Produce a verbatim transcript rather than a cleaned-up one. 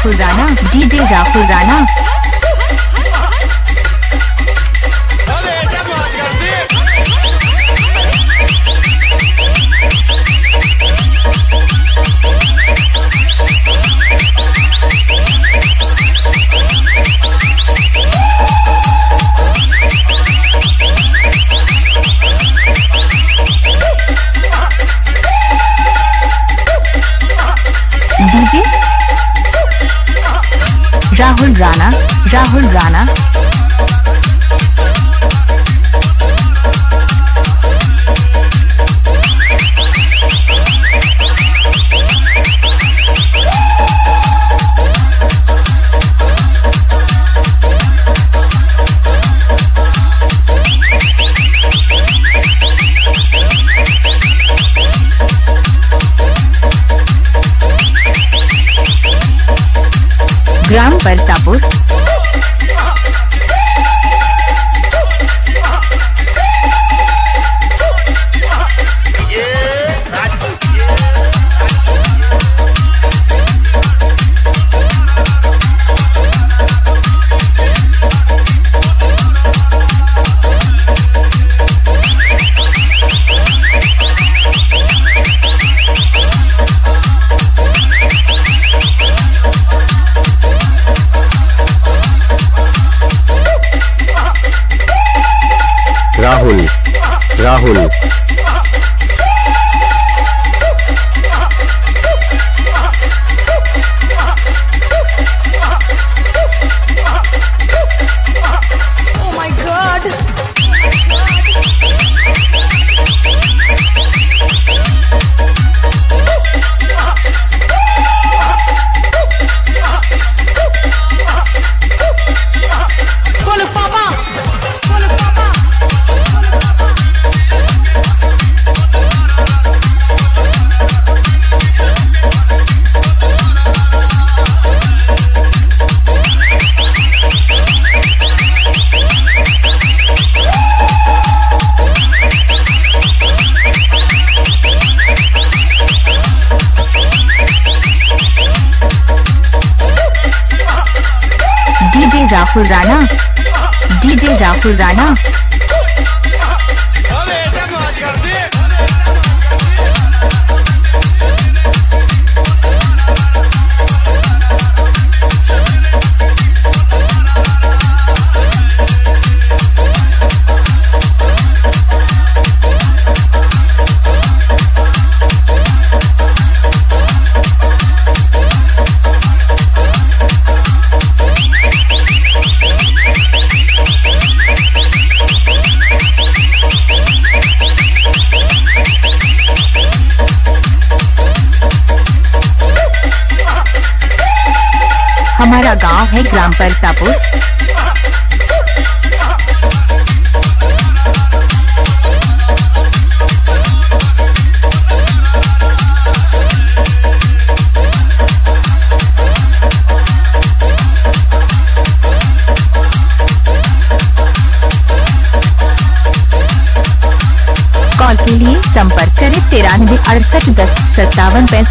Rahul Rana, DJ Rahul Rana. DJ Rahul Rana, Rahul Rana. ग्राम Paratapur. Rahul Rahul Oh my God! Follow Papa! Follow Papa! DJ Rahul Rana, DJ Rahul Rana. हमारा गांव है ग्राम परतापुर। कॉल के लिए संपर्क करें तिरानवे अड़सठ दस सत्तावन पैंसठ।